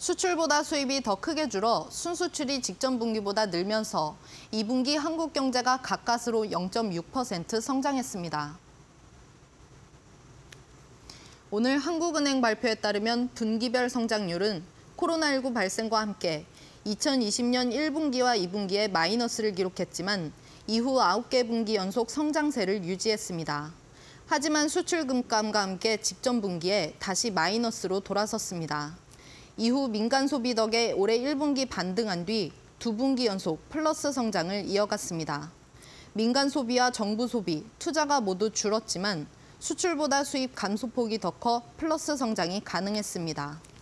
수출보다 수입이 더 크게 줄어 순수출이 직전 분기보다 늘면서 2분기 한국 경제가 가까스로 0.6% 성장했습니다. 오늘 한국은행 발표에 따르면 분기별 성장률은 코로나19 발생과 함께 2020년 1분기와 2분기에 마이너스를 기록했지만 이후 9개 분기 연속 성장세를 유지했습니다. 하지만 수출 급감과 함께 직전 분기에 다시 마이너스로 돌아섰습니다. 이후 민간 소비 덕에 올해 1분기 반등한 뒤 2분기 연속 플러스 성장을 이어갔습니다. 민간 소비와 정부 소비, 투자가 모두 줄었지만 수출보다 수입 감소폭이 더 커 플러스 성장이 가능했습니다.